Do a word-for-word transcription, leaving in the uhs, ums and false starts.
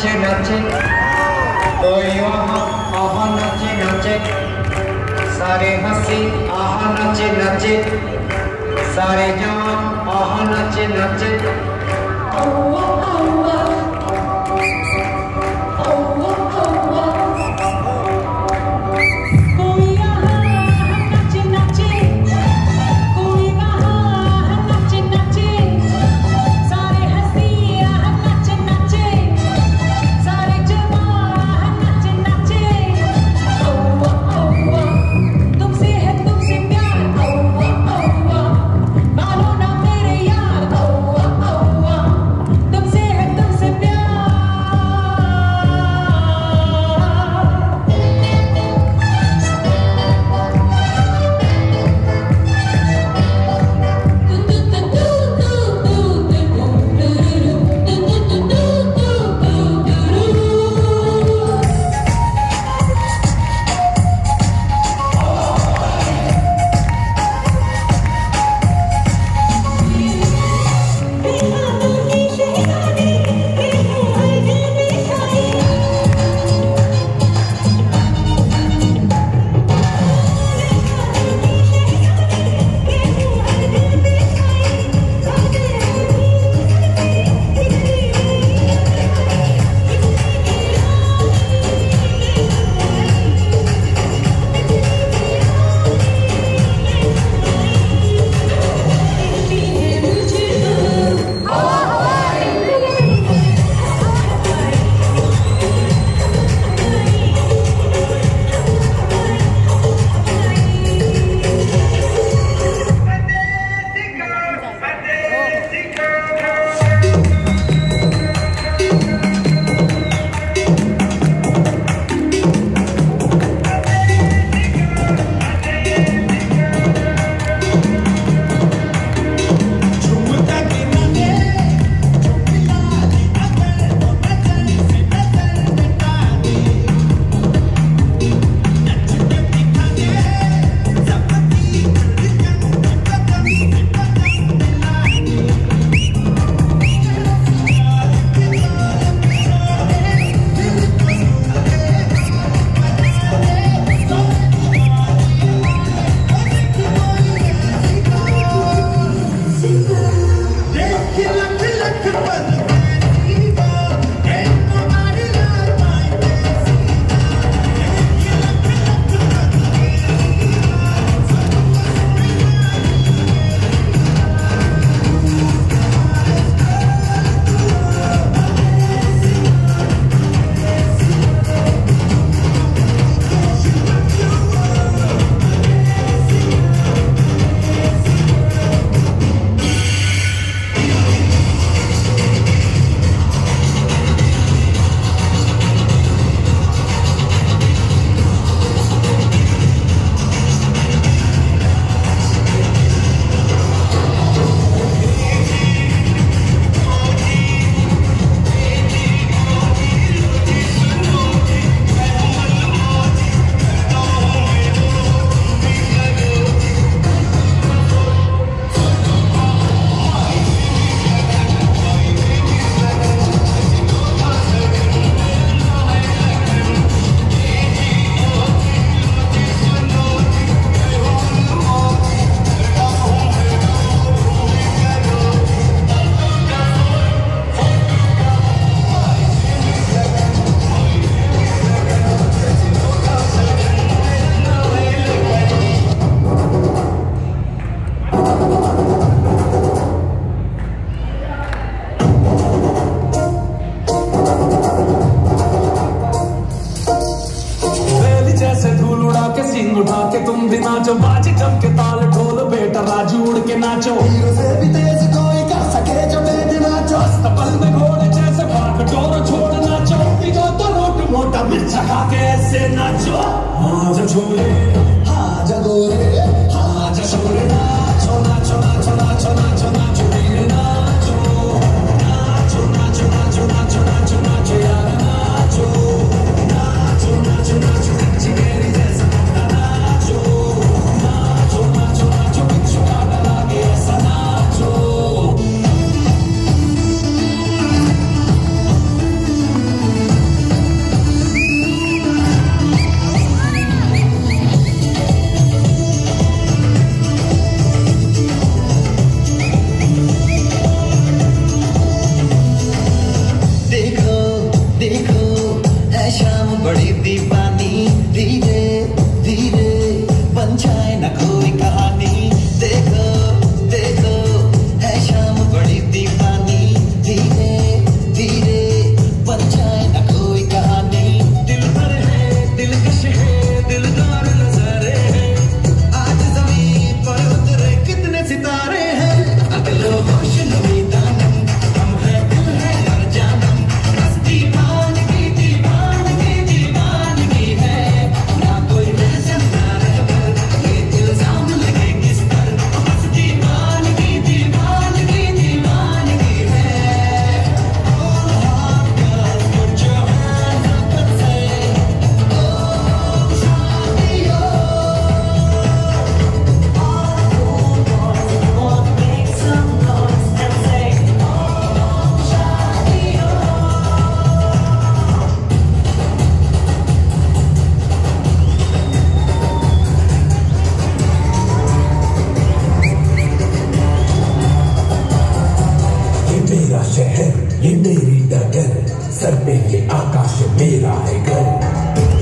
नाचे नाचे, कोई वहाँ आहा नाचे नाचे, सारे हंसी आहा नाचे नाचे, सारे जवान आहा नाचे नाचे। उठा के तुम भी नाचो, बाजी जम के ताल ढोल बेटा राजू उड़ के नाचो। हीरो से भी तेज कोई कर सके जो बेद नाचो, अस्तबल में घोड़े जैसे भाग डोर छोड़ नाचो। इधो तो रोट मोटा मिर्चा खा के ऐसे नाचो। हाँ जा छोरे हाँ जा गोरे हाँ जा छोरे, नाचो नाचो नाचो नाचो नाचो नाचो वीर नाचो नाचो नाचो नाचो नाचो नाचो नाचो यार नाचो नाचो नाचो नाचो कच्ची केरी जैसा नाचो नाचो नाचो नाचो बिच्छू काटा लागे ऐसा नाचो। बेटा डर, सर पे ये आकाश मेरा है घर।